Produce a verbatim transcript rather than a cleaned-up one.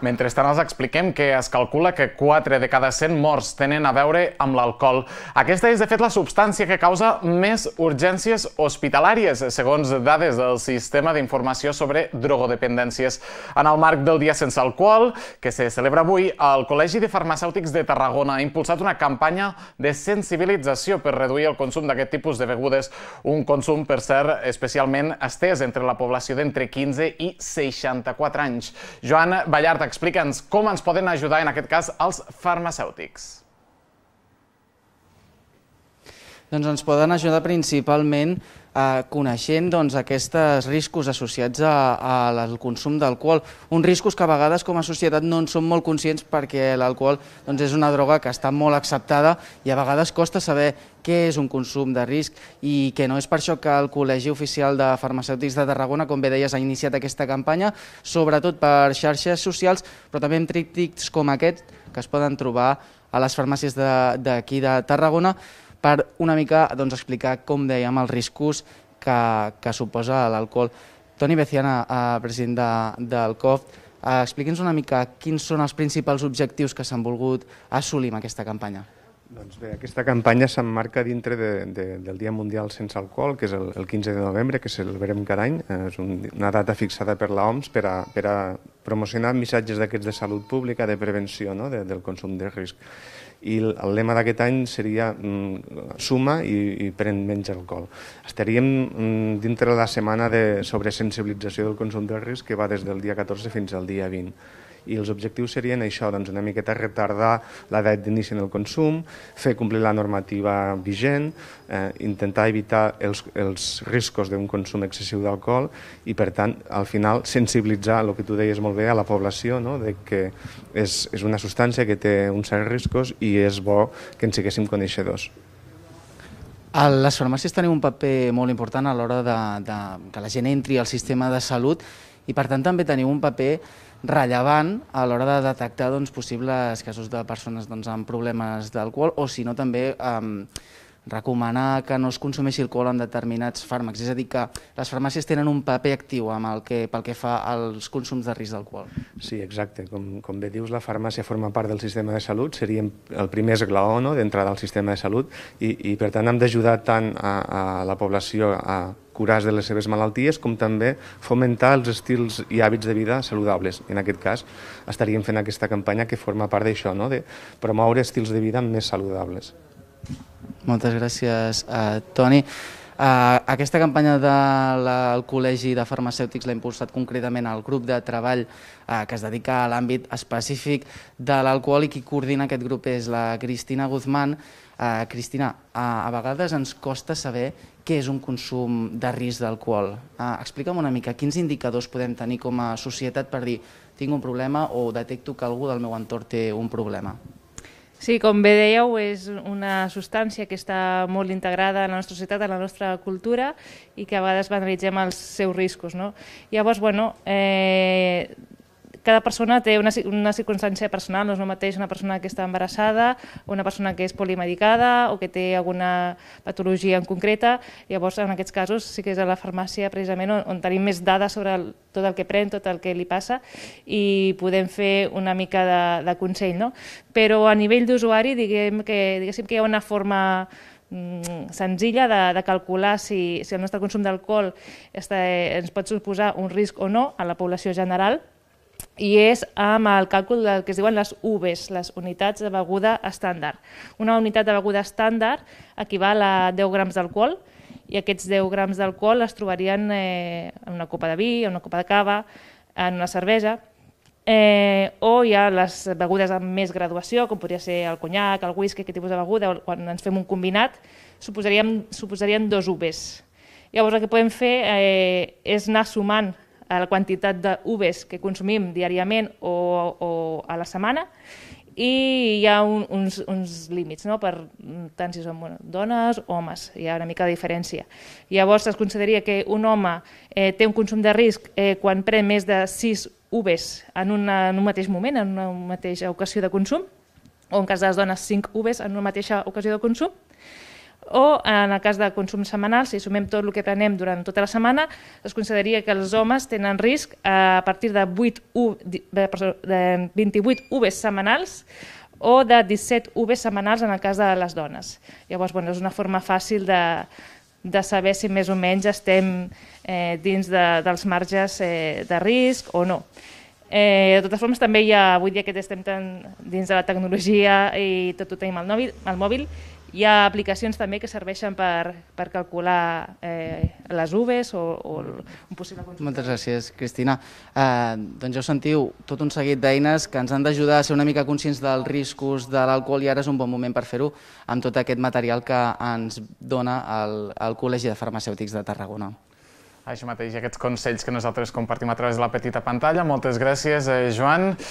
Mentrestant els expliquem que es calcula que quatre de cada cent morts tenen a veure amb l'alcohol. Aquesta és, de fet, la substància que causa més urgències hospitalàries, segons dades del Sistema d'Informació sobre Drogodependències. En el marc del Dia Sense Alcohol, que se celebra avui, el Col·legi de Farmacèutics de Tarragona ha impulsat una campanya de sensibilització per reduir el consum d'aquest tipus de begudes, un consum, per cert, especialment estès entre la població d'entre quinze i seixanta-quatre anys. Joan Ballart, explica'ns com ens poden ajudar, en aquest cas, els farmacèutics. Doncs ens poden ajudar principalment coneixent aquests riscos associats al consum d'alcohol. Uns riscos que a vegades com a societat no en som molt conscients perquè l'alcohol és una droga que està molt acceptada i a vegades costa saber què és un consum de risc i que no és per això que el Col·legi Oficial de Farmacèutics de Tarragona, com bé deies, ha iniciat aquesta campanya, sobretot per xarxes socials, però també amb tríptics com aquest que es poden trobar a les farmàcies d'aquí de Tarragona, per una mica explicar, com dèiem, els riscos que suposa l'alcohol. Toni Beciana, president del C O F, expliqui'ns una mica quins són els principals objectius que s'han volgut assolir amb aquesta campanya. Doncs bé, aquesta campanya s'emmarca dintre del Dia Mundial Sense Alcohol, que és el quinze de novembre, que celebrem cada any. És una data fixada per l'O M S per a promocionar missatges d'aquests de salut pública, de prevenció del consum de risc. I el lema d'aquest any seria suma i pren menys alcohol. Estaríem dintre la setmana sobre sensibilització del consum de risc que va des del dia catorze fins al dia vint. I els objectius serien això, una miqueta retardar l'edat d'inici en el consum, fer complir la normativa vigent, intentar evitar els riscos d'un consum excessiu d'alcohol i, per tant, al final, sensibilitzar, el que tu deies molt bé, a la població, que és una substància que té uns certs riscos i és bo que en siguéssim coneixedors. Les farmàcies tenen un paper molt important a l'hora que la gent entri al sistema de salut i, per tant, també teniu un paper rellevant a l'hora de detectar possibles casos de persones amb problemes d'alcohol o, si no, també recomanar que no es consumeixi alcohol en determinats fàrmacs. És a dir, que les farmàcies tenen un paper actiu pel que fa als consums de risc d'alcohol. Sí, exacte. Com bé dius, la farmàcia forma part del sistema de salut, seria el primer esglaó d'entrada al sistema de salut i, per tant, hem d'ajudar tant a la població a curar de les seves malalties, com també fomentar els estils i hàbits de vida saludables. En aquest cas, estaríem fent aquesta campanya que forma part d'això, de promoure estils de vida més saludables. Moltes gràcies, Toni. Aquesta campanya del Col·legi de Farmacèutics l'ha impulsat concretament el grup de treball que es dedica a l'àmbit específic de l'alcohol i qui coordina aquest grup és la Cristina Guzmán. Cristina, a vegades ens costa saber què és un consum de risc d'alcohol. Explica'm una mica quins indicadors podem tenir com a societat per dir tinc un problema o detecto que algú del meu entorn té un problema. Sí, com bé dèieu, és una substància que està molt integrada en la nostra societat, en la nostra cultura i que a vegades banalitzem els seus riscos. Llavors, bueno, cada persona té una circumstància personal, no és el mateix una persona que està embarassada, una persona que és polimedicada o que té alguna patologia en concreta. Llavors, en aquests casos, sí que és a la farmàcia precisament on tenim més dades sobre tot el que pren, tot el que li passa i podem fer una mica de consell. Però a nivell d'usuari, diguéssim que hi ha una forma senzilla de calcular si el nostre consum d'alcohol ens pot suposar un risc o no a la població general, i és amb el càlcul del que es diuen les U B Es, les unitats de beguda estàndard. Una unitat de beguda estàndard equival a deu grams d'alcohol i aquests deu grams d'alcohol es trobarien en una copa de vi, en una copa de cava, en una cervesa, o hi ha les begudes amb més graduació, com podria ser el conyac, el whisky, aquest tipus de beguda, quan ens fem un combinat, suposarien dos U B Es. Llavors el que podem fer és anar sumant la quantitat d'U B Es que consumim diàriament o a la setmana i hi ha uns límits, per tant si som dones o homes, hi ha una mica de diferència. Llavors es consideraria que un home té un consum de risc quan pren més de sis U B Es en un mateix moment, en una mateixa ocasió de consum, o en cas de les dones cinc U B Es en una mateixa ocasió de consum, o en el cas de consum setmanal, si sumem tot el que prenem durant tota la setmana, es consideraria que els homes tenen risc a partir de vint-i-vuit U Vs setmanals o de disset U Vs setmanals en el cas de les dones. Llavors, bueno, és una forma fàcil de, de saber si més o menys estem eh, dins de, dels marges eh, de risc o no. Eh, de totes formes, també hi ha, avui dia que estem tan dins de la tecnologia i tot ho tenim al mòbil, al mòbil, hi ha aplicacions també que serveixen per, per calcular eh, les U Vs o, o un possible consum. Moltes gràcies, Cristina. Eh, doncs ja ho sentiu, tot un seguit d'eines que ens han d'ajudar a ser una mica conscients dels riscos de l'alcohol i ara és un bon moment per fer-ho amb tot aquest material que ens dona el, el Col·legi de Farmacèutics de Tarragona. Això mateix, aquests consells que nosaltres compartim a través de la petita pantalla. Moltes gràcies, Joan.